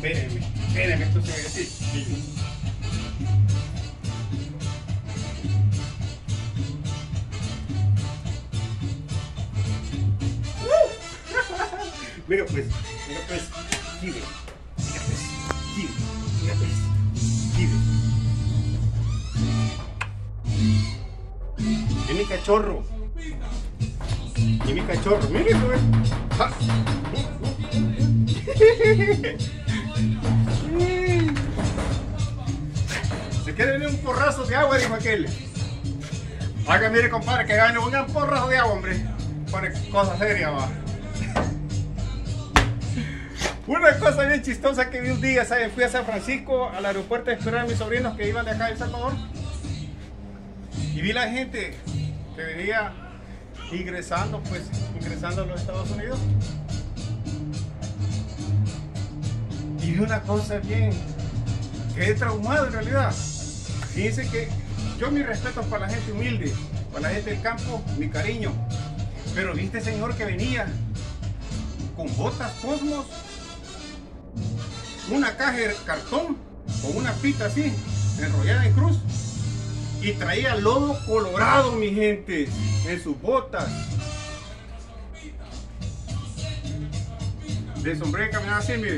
Espérenme, esto se ve así. Mira pues, Kibe. Mira pues, Kibe. Es mi cachorro. Mire pues. Se quiere venir un porrazo de agua, dijo aquel. Haga, mire compadre, que gane un porrazo de agua, hombre. Pone cosas serias, va. Una cosa bien chistosa que vi un día, ¿saben? Fui a San Francisco, al aeropuerto, a esperar a mis sobrinos que iban de acá de El Salvador. Y vi la gente que venía ingresando a los Estados Unidos. Y vi una cosa bien, quedé traumado en realidad. Fíjense que yo mis respetos para la gente humilde, para la gente del campo, mi cariño. Pero viste señor que venía con botas Cosmos, una caja de cartón con una pita así, enrollada en cruz, y traía lodo colorado, mi gente, en sus botas. De sombrero caminaba así, mire.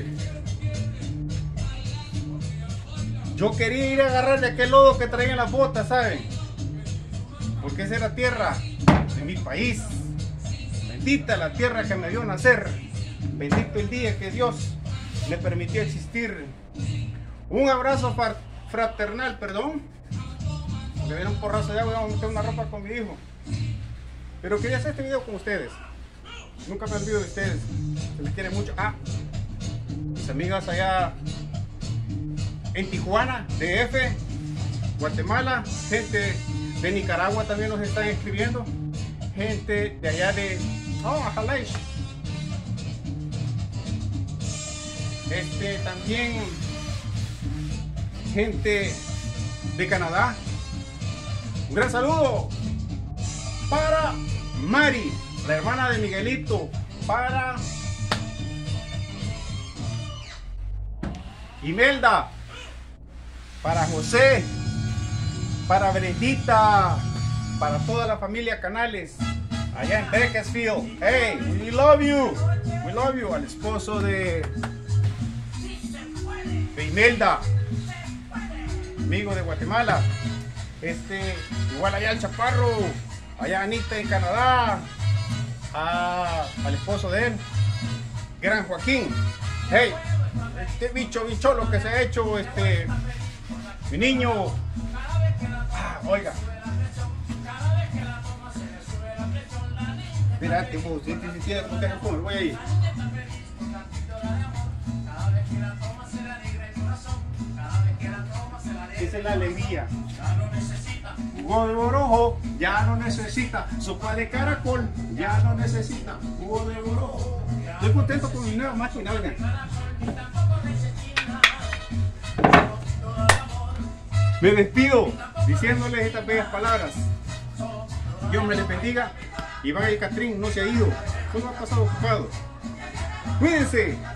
Yo quería ir a agarrar de aquel lodo que traía en las botas, ¿saben? Porque esa era tierra de mi país. Bendita la tierra que me dio nacer. Bendito el día que Dios me permitió existir. Un abrazo fraternal, perdón. Me viene un porrazo de agua y vamos a meter una ropa con mi hijo. Pero quería hacer este video con ustedes. Nunca me olvido de ustedes. Se les quiere mucho. Mis amigas allá en Tijuana, DF, Guatemala, gente de Nicaragua también nos están escribiendo, gente de allá de Jalais, también gente de Canadá. Un gran saludo para Mari, la hermana de Miguelito, para Imelda, para José, para Brendita, para toda la familia Canales, allá en Bakersfield. Hey, we love you, al esposo de Imelda, amigo de Guatemala, igual allá el Chaparro, allá Anita en Canadá, al esposo de él, Gran Joaquín. Hey, este bicholo que se ha hecho, mi niño. Oiga. Espérate, vos, si voy ahí. Esa es la alegría. Jugo de borojo, ya no necesita. Sopa de caracol, ya no necesita. Jugo de borojo. Estoy contento con mi nueva máquina, oigan. Me despido diciéndoles estas bellas palabras. Dios me les bendiga. Iván y Catrín no se ha ido, solo ha pasado ocupado. Cuídense.